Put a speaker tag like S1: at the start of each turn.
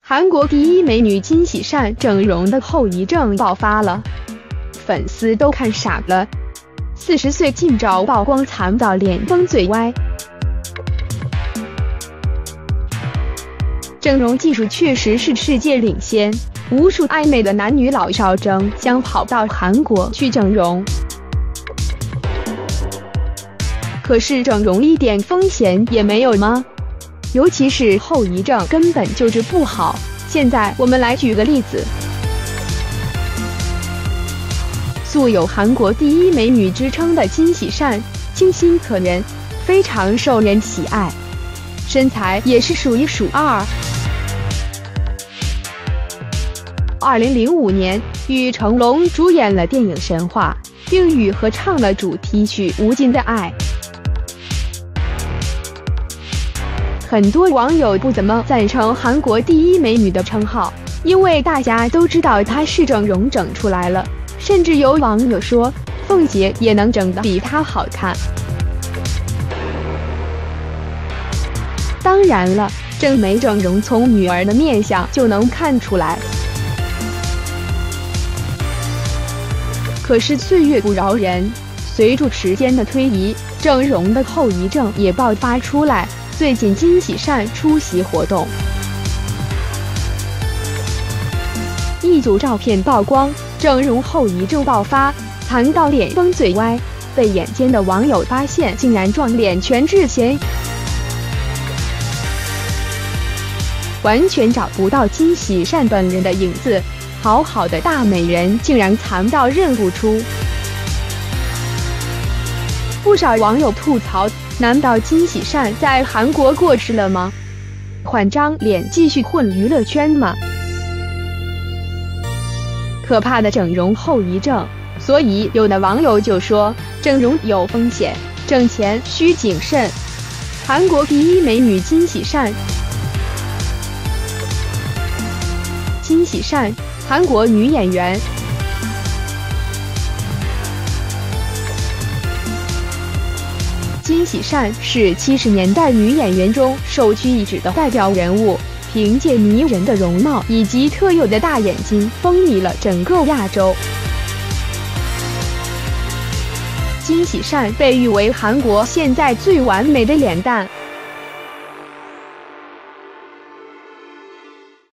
S1: 韩国第一美女金喜善整容的后遗症爆发了，粉丝都看傻了。40岁近照曝光惨到脸崩嘴歪，整容技术确实是世界领先，无数爱美的男女老少争相跑到韩国去整容。可是整容一点风险也没有吗？尤其是后遗症根本就治不好。现在我们来举个例子，素有韩国第一美女之称的金喜善，清新可人，非常受人喜爱，身材也是数一数二。2005年，与成龙主演了电影《神话》，并与合唱了主题曲《无尽的爱》。很多网友不怎么赞成韩国第一美女的称号，因为大家都知道她是整容整出来了，甚至有网友说凤姐也能整得比她好看。当然了，整没整容从女儿的面相就能看出来。可是岁月不饶人，随着时间的推移，整容的后遗症也爆发出来。最近金喜善出席活动，一组照片曝光，整容后遗症爆发，惨到脸崩嘴歪，被眼尖的网友发现竟然撞脸全智贤，完全找不到金喜善本人的影子，好好的大美人竟然惨到认不出。不少网友吐槽，难道金喜善在韩国过世了吗？换张脸继续混娱乐圈吗？可怕的整容后遗症，所以有的网友就说整容有风险，挣钱需谨慎。韩国第一美女金喜善，金喜善，韩国女演员。金喜善是70年代女演员中首屈一指的代表人物，凭借迷人的容貌以及特有的大眼睛，风靡了整个亚洲。金喜善被誉为韩国现在最完美的脸蛋。